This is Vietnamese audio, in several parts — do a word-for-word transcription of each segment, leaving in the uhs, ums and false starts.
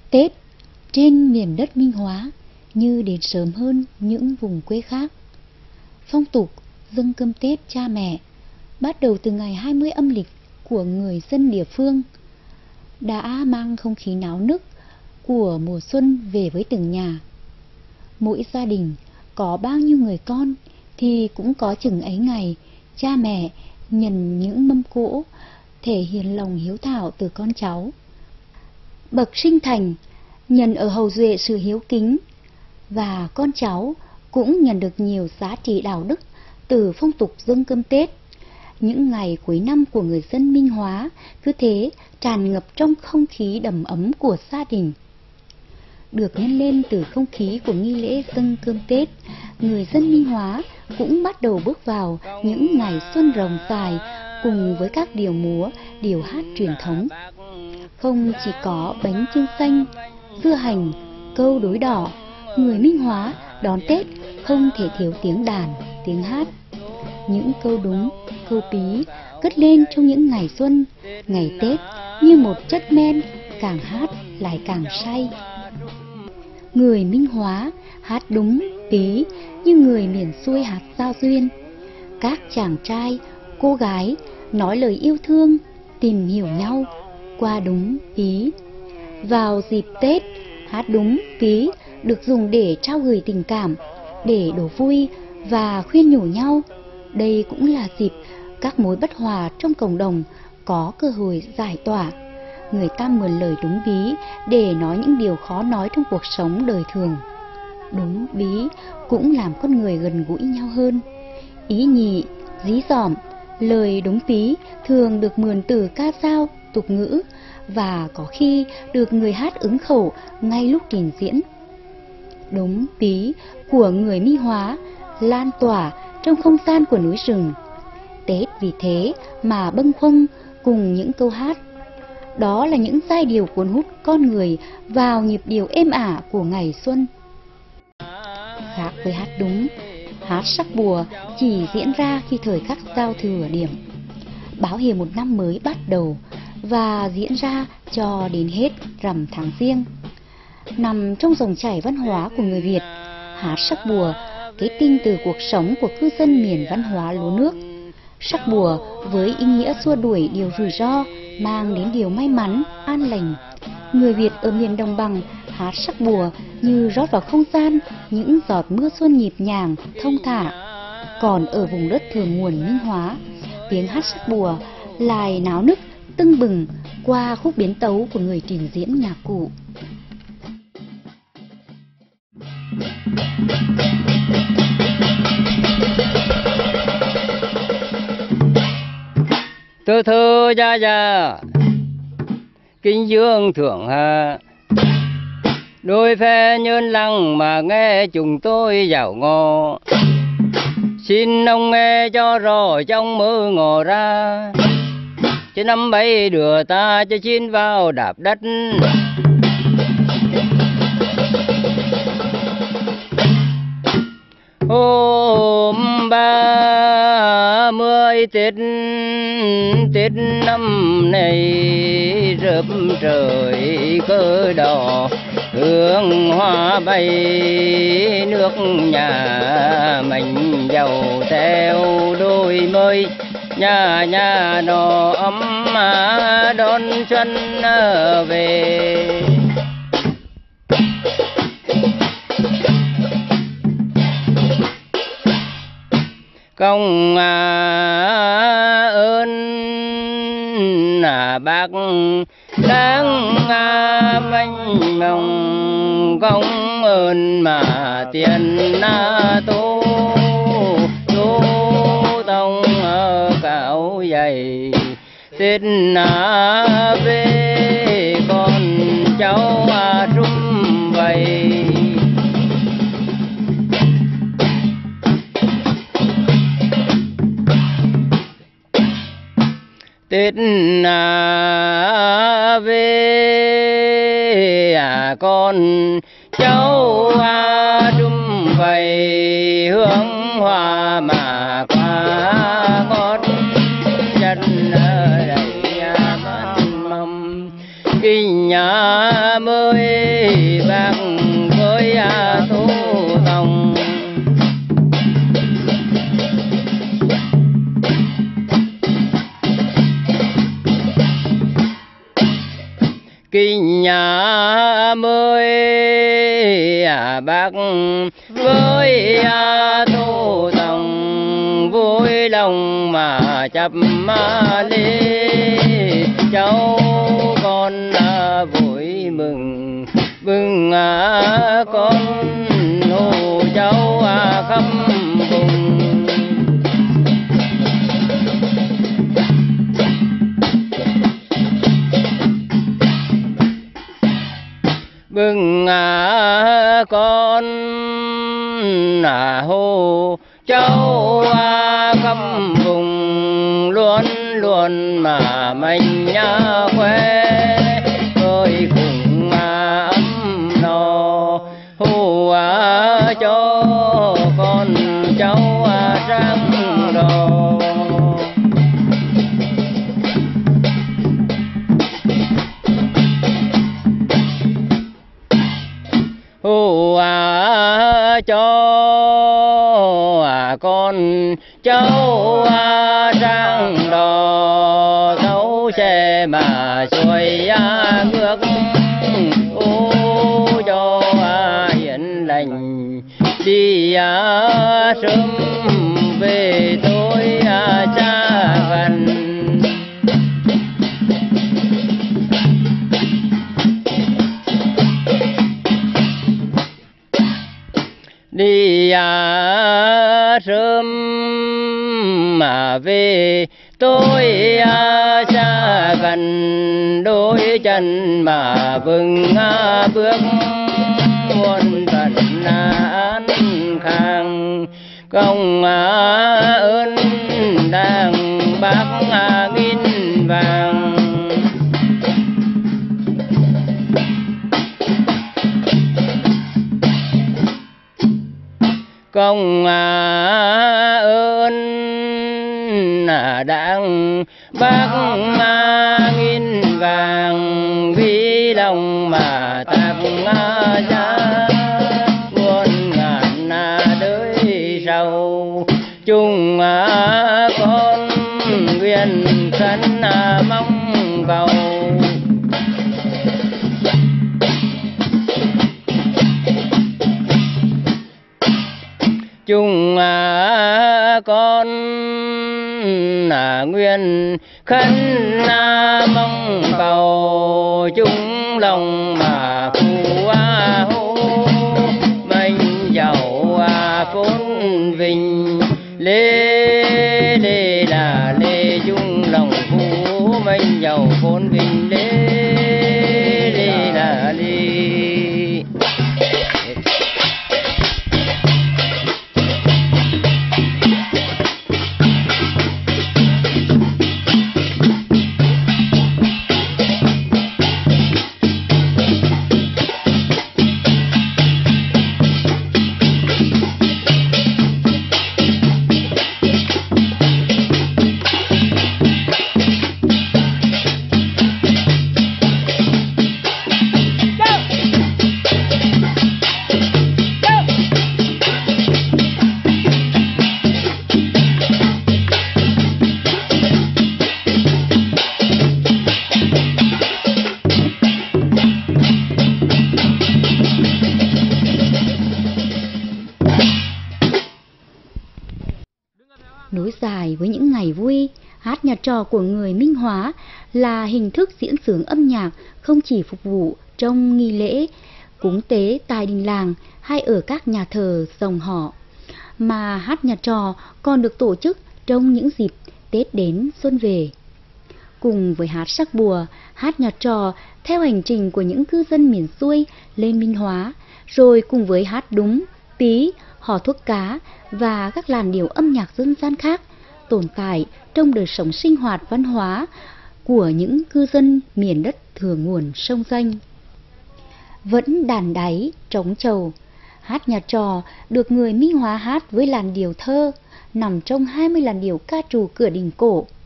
Tết trên miền đất Minh Hóa như đến sớm hơn những vùng quê khác. Phong tục dâng cơm Tết cha mẹ bắt đầu từ ngày hai mươi âm lịch của người dân địa phương đã mang không khí náo nức của mùa xuân về với từng nhà. Mỗi gia đình có bao nhiêu người con thì cũng có chừng ấy ngày cha mẹ nhận những mâm cỗ thể hiện lòng hiếu thảo từ con cháu. Bậc sinh thành nhận ở hầu duệ sự hiếu kính, và con cháu cũng nhận được nhiều giá trị đạo đức từ phong tục dâng cơm Tết. Những ngày cuối năm của người dân Minh Hóa cứ thế tràn ngập trong không khí đầm ấm của gia đình. Được nhân lên từ không khí của nghi lễ dâng cơm Tết, người dân Minh Hóa cũng bắt đầu bước vào những ngày xuân rồng dài cùng với các điệu múa, điệu hát truyền thống. Không chỉ có bánh chưng xanh, dưa hành, câu đối đỏ, người Minh Hóa đón Tết không thể thiếu tiếng đàn, tiếng hát. Những câu đúng, câu bí cất lên trong những ngày xuân, ngày Tết như một chất men, càng hát lại càng say. Người Minh Hóa hát đúng, bí như người miền xuôi hát giao duyên. Các chàng trai, cô gái nói lời yêu thương, tìm hiểu nhau qua đúng, bí. Vào dịp Tết, hát đúng, bí được dùng để trao gửi tình cảm, để đổ vui và khuyên nhủ nhau. Đây cũng là dịp các mối bất hòa trong cộng đồng có cơ hội giải tỏa. Người ta mượn lời đúng bí để nói những điều khó nói trong cuộc sống đời thường. Đúng bí cũng làm con người gần gũi nhau hơn. Ý nhị, dí dỏm, lời đúng bí thường được mượn từ ca dao, tục ngữ và có khi được người hát ứng khẩu ngay lúc trình diễn. Đúng bí của người Minh Hóa lan tỏa trong không gian của núi rừng. Tết vì thế mà bâng khuâng cùng những câu hát. Đó là những giai điệu cuốn hút con người vào nhịp điệu êm ả của ngày xuân. Khác với hát đúng, hát sắc bùa chỉ diễn ra khi thời khắc giao thừa điểm, báo hiệu một năm mới bắt đầu, và diễn ra cho đến hết rằm tháng Giêng. Nằm trong dòng chảy văn hóa của người Việt, hát sắc bùa kết tinh từ cuộc sống của cư dân miền văn hóa lúa nước. Sắc bùa với ý nghĩa xua đuổi điều rủi ro, mang đến điều may mắn, an lành. Người Việt ở miền đồng bằng hát sắc bùa như rót vào không gian những giọt mưa xuân nhịp nhàng, thông thả. Còn ở vùng đất thượng nguồn Minh Hóa, tiếng hát sắc bùa lại náo nức, tưng bừng qua khúc biến tấu của người trình diễn nhạc cụ. Thơ thơ gia gia kinh dương thượng hạ, đôi phe nhơn lăng mà nghe chúng tôi dạo ngò. Xin ông nghe cho rõ trong mơ ngò ra, chứ năm bấy đưa ta cho chín vào đạp đất. Hôm ba mươi Tết, Tết năm này rớp trời cờ đỏ, hương hoa bay nước nhà mình giàu theo đôi mươi. Nhà nhà nó ấm đón xuân về. Công ơn bác đáng mênh mông, công ơn mà tiền tô tô tông cao dày. Tết về con cháu sum vầy. Tết về con cháu sum vầy, hương hoa mà qua ngót chân đầy mâm kinh kinh nhà mới bạc với thu tòng. Kinh nhà mới bác với thu tòng, vui lòng mà chấp mà lê cháu con vui mừng bừng con hồ cháu khắp vùng. Bừng à con à hồ cháu à khắp vùng, luôn luôn mà mình nhá khoe ơi cùng mà ấm no hồ à cho con cháu à răng đò. Hồ à cho à con cháu à sang đò, dấu xe mà xuôi à ngược ô cho à hiền lành đi à sớm về tối à xa gần. Đi à sớm mà về tối à xa gần, đôi chân mà vững à bước muôn tận an khang. Công à ơn đang bác à nghìn vàng, công à ơn à đang bác à nghìn vàng, vì lòng mà tặng à giá muôn ngàn à đời sau. Chung à con nguyện khấn à mong cầu, chung à con à nguyện khấn à mong cầu, chung lòng mà phù à hô mình giàu à phốn vinh lê lê là lê, chung lòng phù mình giàu phốn vinh lê lê là lê. Nối dài với những ngày vui, hát nhà trò của người Minh Hóa là hình thức diễn xướng âm nhạc không chỉ phục vụ trong nghi lễ, cúng tế tại đình làng hay ở các nhà thờ dòng họ, mà hát nhà trò còn được tổ chức trong những dịp Tết đến xuân về. Cùng với hát sắc bùa, hát nhà trò theo hành trình của những cư dân miền xuôi lên Minh Hóa, rồi cùng với hát đúng, pí, hò thuốc cá và các làn điệu âm nhạc dân gian khác tồn tại trong đời sống sinh hoạt văn hóa của những cư dân miền đất thừa nguồn sông Danh. Vẫn đàn đáy, trống trầu, hát nhà trò được người Minh Hóa hát với làn điệu thơ nằm trong hai mươi làn điệu ca trù cửa đình cổ.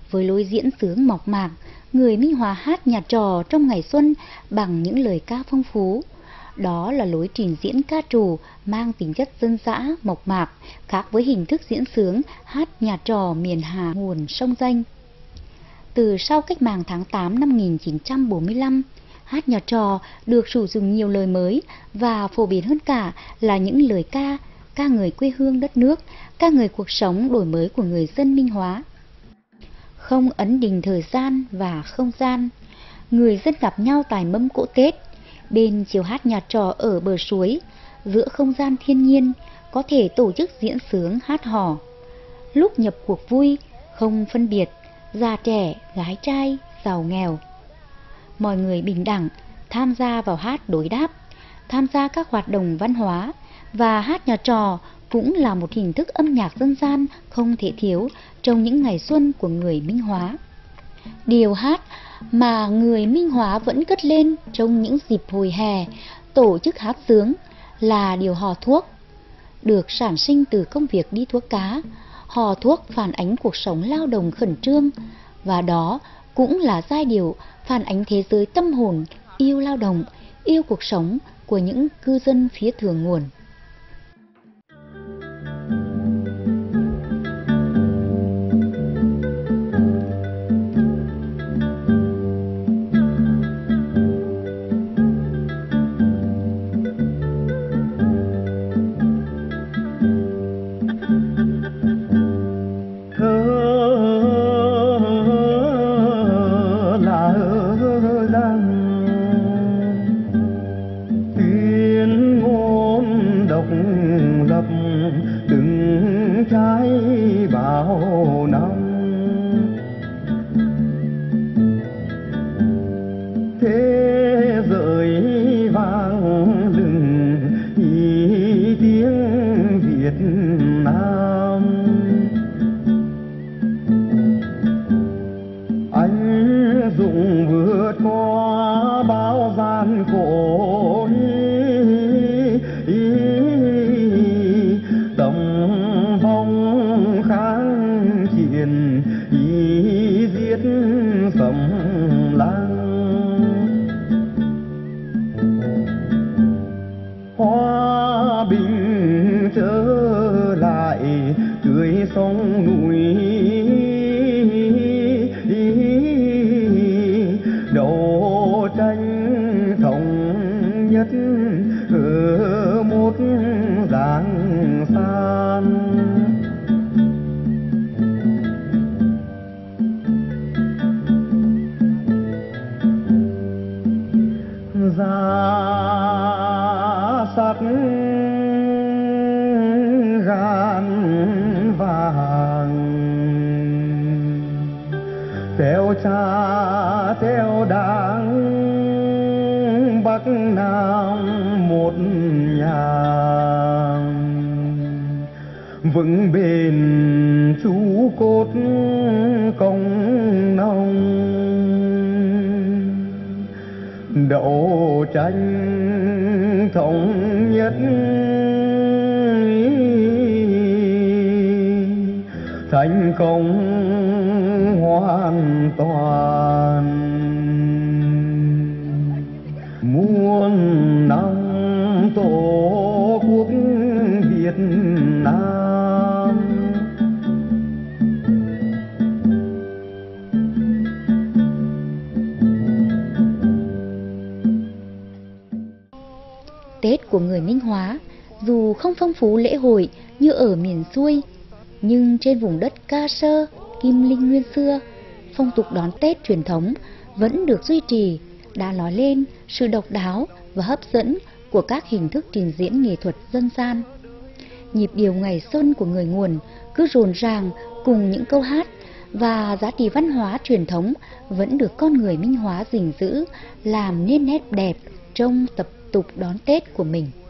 Với lối diễn xướng mộc mạc, người Minh Hóa hát nhà trò trong ngày xuân bằng những lời ca phong phú. Đó là lối trình diễn ca trù mang tính chất dân dã, mộc mạc, khác với hình thức diễn xướng hát nhà trò miền Hà nguồn sông Danh. Từ sau cách mạng tháng tám năm một nghìn chín trăm bốn mươi lăm, hát nhà trò được sử dụng nhiều lời mới và phổ biến hơn cả là những lời ca, ca ngợi quê hương đất nước, ca ngợi cuộc sống đổi mới của người dân Minh Hóa. Không ấn định thời gian và không gian, người dân gặp nhau tại mâm cỗ Tết, bên chiều hát nhà trò ở bờ suối, giữa không gian thiên nhiên, có thể tổ chức diễn xướng hát hò. Lúc nhập cuộc vui, không phân biệt, già trẻ, gái trai, giàu nghèo. Mọi người bình đẳng, tham gia vào hát đối đáp, tham gia các hoạt động văn hóa, và hát nhà trò cũng là một hình thức âm nhạc dân gian không thể thiếu trong những ngày xuân của người Minh Hóa. Điệu hát mà người Minh Hóa vẫn cất lên trong những dịp hồi hè, tổ chức hát xướng là điệu hò thuốc. Được sản sinh từ công việc đi thuốc cá, hò thuốc phản ánh cuộc sống lao động khẩn trương, và đó cũng là giai điệu phản ánh thế giới tâm hồn, yêu lao động, yêu cuộc sống của những cư dân phía thượng nguồn. Theo cha theo đảng Bắc Nam một nhà, vững bền trụ cốt công nông, đấu tranh thống nhất thành công hoàn toàn. Muôn năm tổ quốc Việt Nam, Tết của người Minh Hóa dù không phong phú lễ hội như ở miền xuôi, nhưng trên vùng đất Ca Sơ, Kim Linh nguyên xưa, phong tục đón Tết truyền thống vẫn được duy trì, đã nói lên sự độc đáo và hấp dẫn của các hình thức trình diễn nghệ thuật dân gian. Nhịp điệu ngày xuân của người nguồn cứ rộn ràng cùng những câu hát, và giá trị văn hóa truyền thống vẫn được con người Minh Hóa gìn giữ, làm nên nét đẹp trong tập tục đón Tết của mình.